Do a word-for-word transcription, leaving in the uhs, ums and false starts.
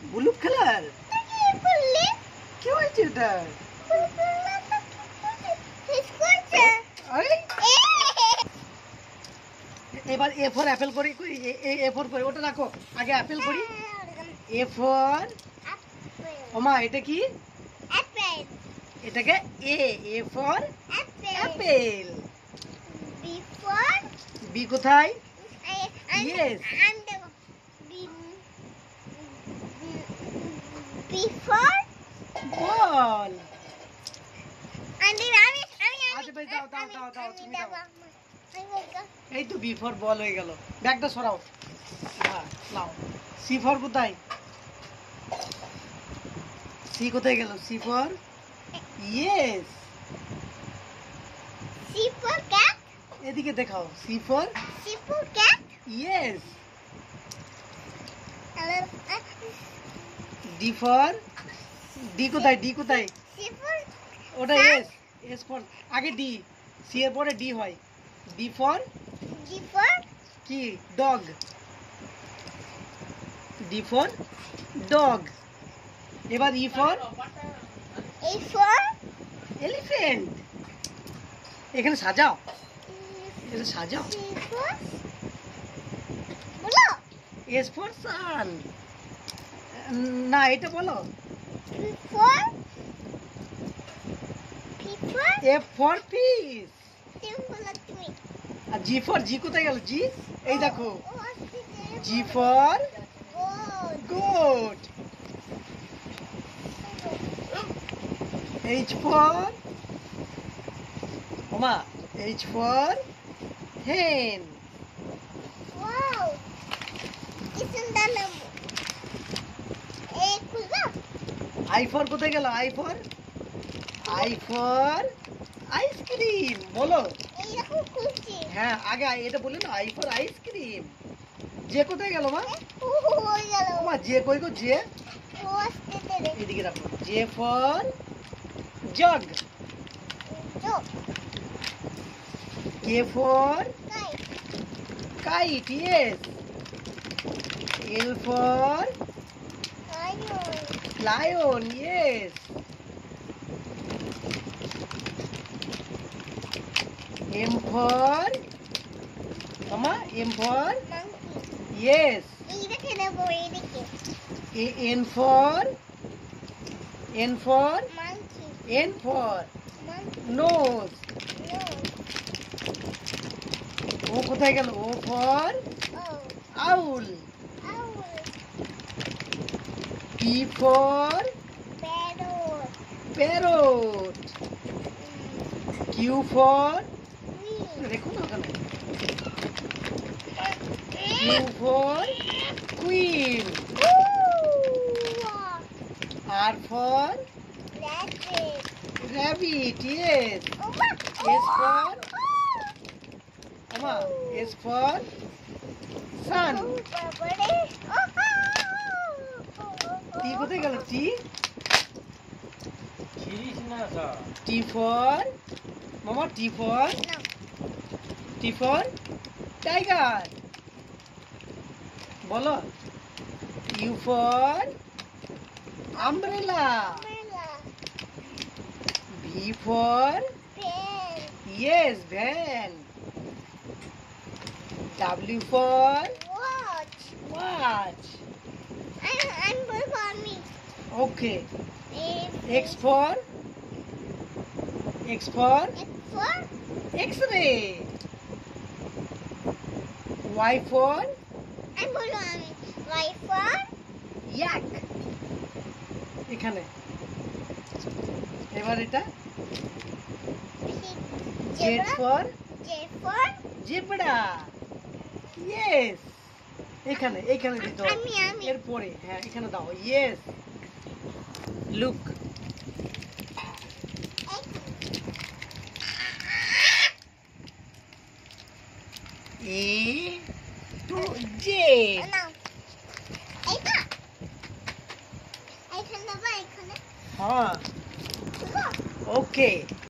Blue colour কি হয়েছে এটা? এবার এ ফর অ্যাপেল করি, এ ফর করে ওটা রাখো, আগে অ্যাপেল করি। এ ফর ওমা এটা কি? অ্যাপেল। এটাকে A A for apple. B for B কোথায়? ইয়েস। B for ball. আমি আমি আমি আচ্ছা ভাই দাও দাও দাও দাও তুমি দাও। আমি এই তো বি ফর বল হয়ে গেল। ব্যাগটা সরাও। হ্যাঁ নাও। সি ফর কোথায়? সি কোথায় গেল? C for yes. C for cat. এদিকে দেখাও। C for C for cat. Yes. D for D কোথায়? ডি কোথায়? সি ফর ওটা এস। এস ফর আগে ডি, সি এর পরে ডি হয়। ডি ফর ডি ফর কি? ডগ। D for dog. এবার E for A for elephant. এখানে সাজাও, এটা সাজাও। সি ফর বলো। S for sun. না এটা বলো। P for P for F for peace. তুমি বলো তুমি। আর জি ফর জি কোথায় গেল? জি এই দেখো। ও আজকে G for god. Goat. H for ওমা এইচ ফর হেন। ওয়াও কি সুন্দর নাম। এই খুলবা। আই ফর কোথায় গেল? I for I for ice cream বলো। এই রকম খুলছি। হ্যাঁ আগে আই- এটা বলি না, আই ফর আইসক্রিম। যে কোথায় গেল মা? ও হয়ে গেল। মা যে কই গো? যে ও আজকে তেরে এদিকে রাখো। J for jug. চোখ কে ফর কাই কাইট ইয়েস। এল ফর আয়ন লায়ন ইয়েস। এম ফর মামা এম ফর মাংকি। ইয়েস। এই দেখে নেবো এই দেখে N for N for monkey N for monkey nose. No O কোথায় গেল? O for O owl. Owl P for parrot parrot. Q for queen দেখো না ওখানে। Q for queen. R for rabbit rabbit yes. S for আমা S for sun. T কোথায় গেল? T T for মামা T for T for tiger বলো। U for umbrella. V for yes van. W for watch. Okay. X for X for X ray. Y for yak. এখানে এবার এটা Z for zebra yes. এখানে এখানে দিতে হবে। আমি, আমি। এরপরে হ্যাঁ এখানে দাও yes. Look A to Z. হ্যাঁ ওকে।